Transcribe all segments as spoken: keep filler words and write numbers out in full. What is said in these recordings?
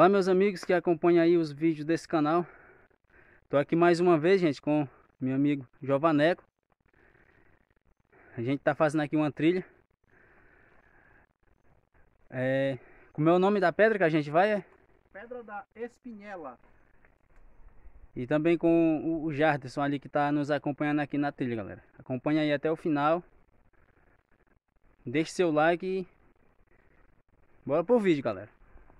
Olá, meus amigos que acompanham aí os vídeos desse canal. Tô aqui mais uma vez, gente, com meu amigo Jovaneco. A gente tá fazendo aqui uma trilha. É... Como é o nome da pedra que a gente vai? É? Pedra da Espinhela. E também com o Jarderson ali que tá nos acompanhando aqui na trilha, galera. Acompanha aí até o final. Deixe seu like e bora pro vídeo, galera.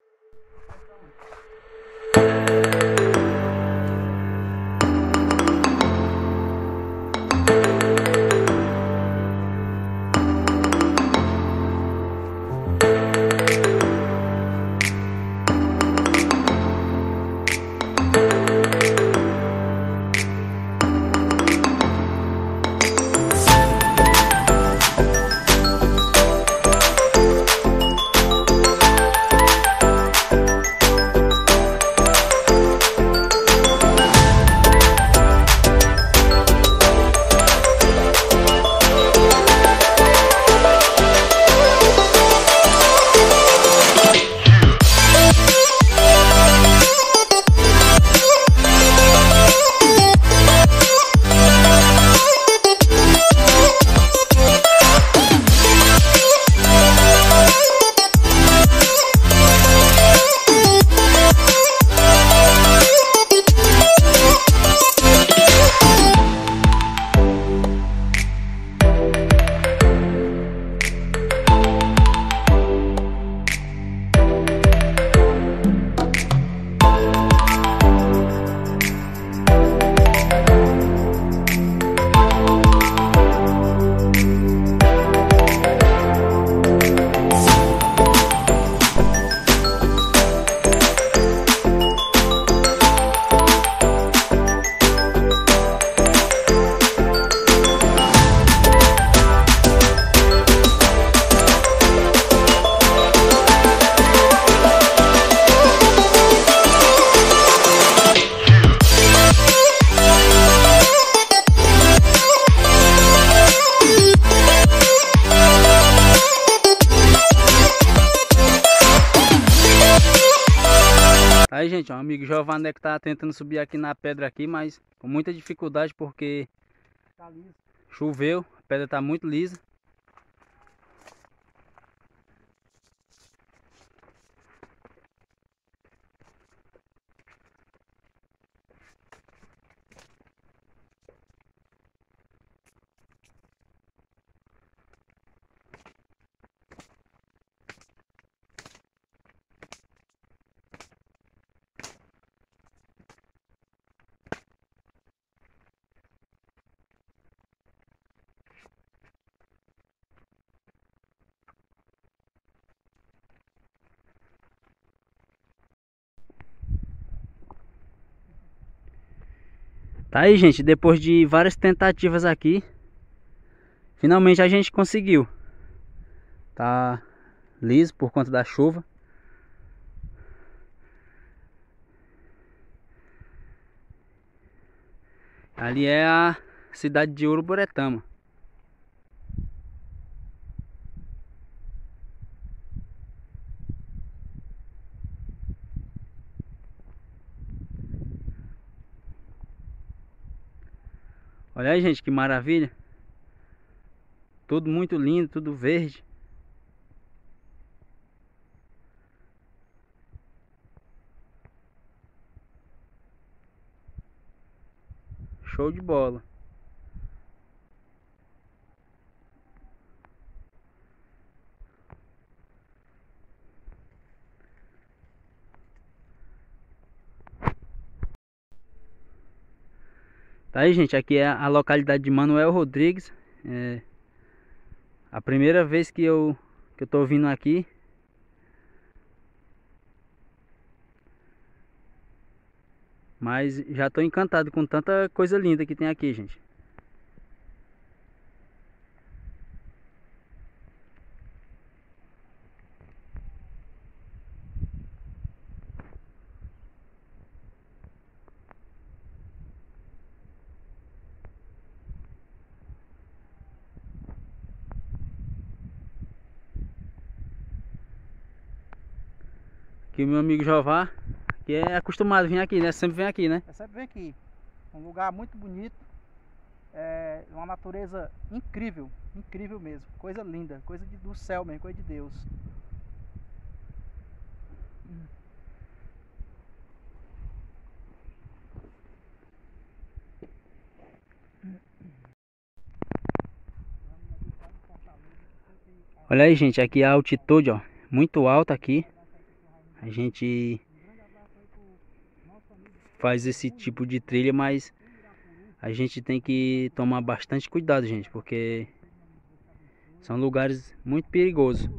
Aí, gente, o amigo Jovaneco tá tentando subir aqui na pedra aqui, mas com muita dificuldade porque Tá liso. Choveu, a pedra tá muito lisa. Tá aí, gente, depois de várias tentativas aqui, finalmente a gente conseguiu. Tá liso por conta da chuva. Ali é a cidade de Uruburetama. Olha aí, gente, que maravilha. Tudo muito lindo, tudo verde. Show de bola. Tá aí, gente, aqui é a localidade de Manuel Rodrigues. É a primeira vez que eu que eu tô vindo aqui. Mas já tô encantado com tanta coisa linda que tem aqui, gente. Aqui o meu amigo Jová Que é acostumado a vir aqui, né? Sempre vem aqui, né? Eu sempre venho aqui. Um lugar muito bonito. É uma natureza incrível. Incrível mesmo. Coisa linda. Coisa de, do céu mesmo. Coisa de Deus. Olha aí, gente, aqui a altitude, ó, muito alta aqui. A gente faz esse tipo de trilha, mas a gente tem que tomar bastante cuidado, gente, porque são lugares muito perigosos.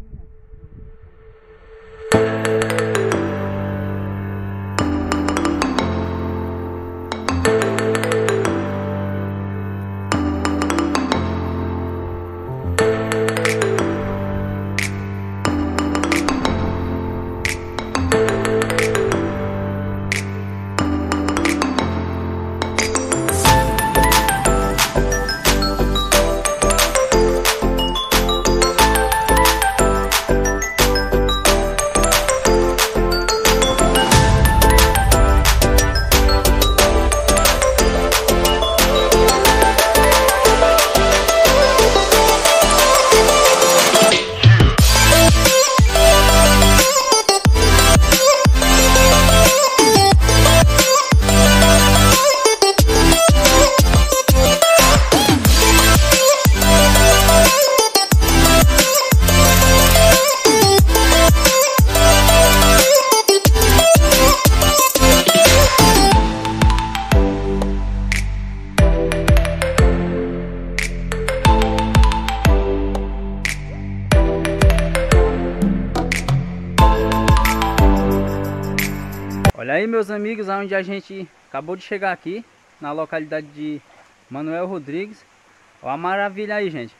Olha aí, meus amigos, aonde a gente acabou de chegar aqui, na localidade de Manuel Rodrigues. Olha a maravilha aí, gente.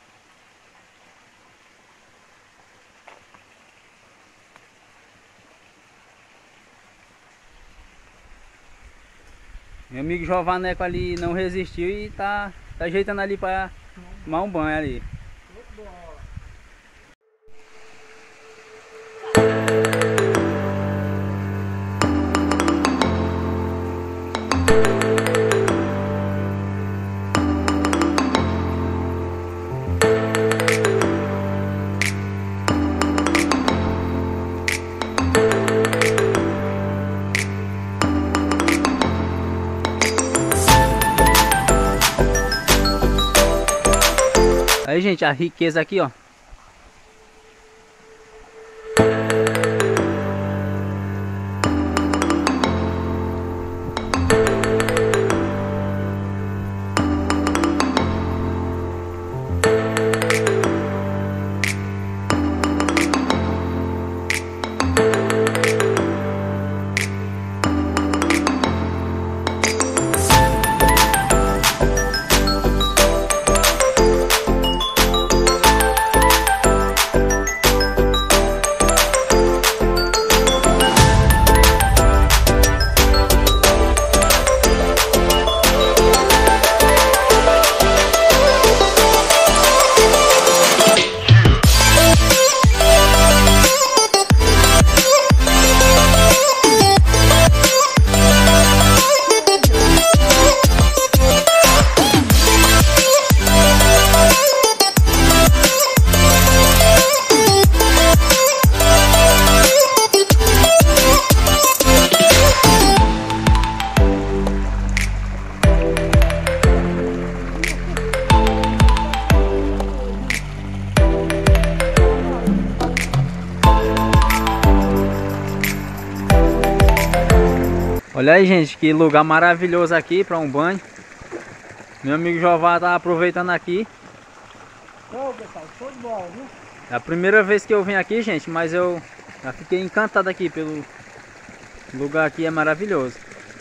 Meu amigo Jovaneco ali não resistiu e tá, tá ajeitando ali para tomar um banho ali. Aí, gente, a riqueza aqui, ó. Olha aí, gente, que lugar maravilhoso aqui para um banho. Meu amigo Jová tá aproveitando aqui. Show, pessoal, show de bola, viu? É a primeira vez que eu vim aqui, gente, mas eu já fiquei encantado aqui pelo lugar aqui, é maravilhoso.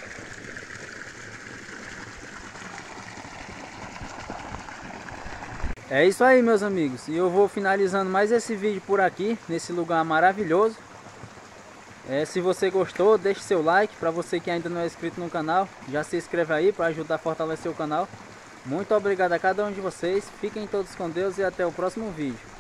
É isso aí, meus amigos, e eu vou finalizando mais esse vídeo por aqui, nesse lugar maravilhoso. É, se você gostou, deixe seu like. Para você que ainda não é inscrito no canal, já se inscreve aí para ajudar a fortalecer o canal. Muito obrigado a cada um de vocês, fiquem todos com Deus e até o próximo vídeo.